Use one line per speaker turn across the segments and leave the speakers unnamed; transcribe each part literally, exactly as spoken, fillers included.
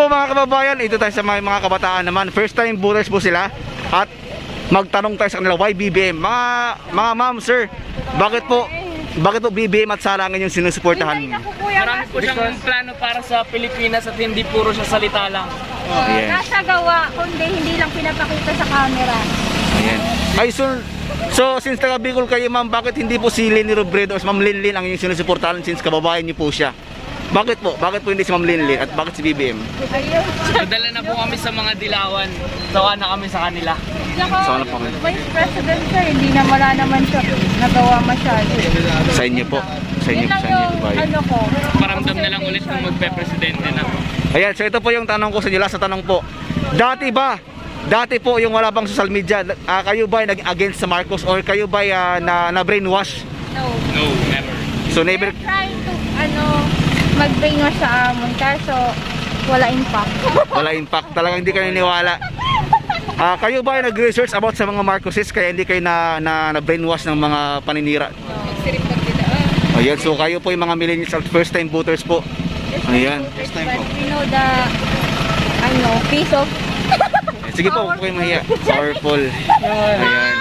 po mga kababayan, ito tayo sa mga, mga kabataan naman. First time voters po sila. At magtanong tayo sa kanila, why B B M? Mga, mga ma'am, sir, bakit po bakit po B B M at Sara ang inyong sinusuportahan?
Marami po siyang plano para sa Pilipinas at hindi puro siya salita lang.
Uh, yes. Nasa gawa, kundi hindi lang pinapakita sa camera.
Ayan. Ay, so, so since taga Bicol kayo ma'am, bakit hindi po si Leni Robredo o si Ma'am Linlin ang inyong sinusuportahan since kababayan niyo po siya? Bakit po? Bakit po hindi si Ma'am Linlin at bakit si B B M?
Nadala na po kami sa mga dilawan. Tawa na kami sa kanila.
Saka, Vice President siya, hindi na wala naman siya nagawa masyado.
Sa inyo po. Sa inyo,
yun lang
sa inyo,
yung
Dubai.
ano ko.
Paramdam na lang ulit kung magpe-presidente na.
Ayan, so ito po yung tanong ko sa inyo. Last na tanong po. Dati ba, dati po yung wala pang social media, uh, kayo ba naging against sa Marcos or kayo ba uh, na, na brainwash?
No.
No, never.
So never.
They're trying to, ano, mag-brainwash sa amon, kaso wala impact.
Wala impact. Talagang hindi kayo niniwala. Uh, kayo ba ay nag-research about sa mga Marcoses kaya hindi kayo na, na, na brainwash ng mga paninira? No. Ayan, so kayo po yung mga millennials at first time voters po. Ayan.
First time but we know the ano, piece of
sige po, huwag po kayo mahiya. Powerful. Ayan.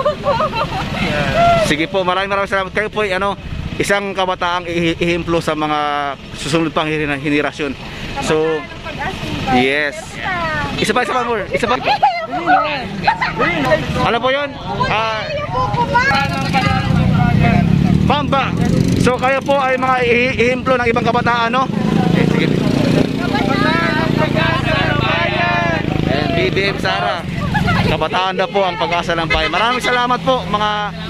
Sige po, maraming maraming salamat. Kayo po ay ano, isang kabataang ihimplo sa mga susunod pang henerasyon. So, yes. Isa pa, isa pa more. Isa pa. Ano po yun? Ah, Pamba. So kayo po ay mga ihimplo ng ibang kabataan, no? Eh, sige. And B B M Sara. Kabataan na po ang pag-asa ng bayan. Maraming salamat po mga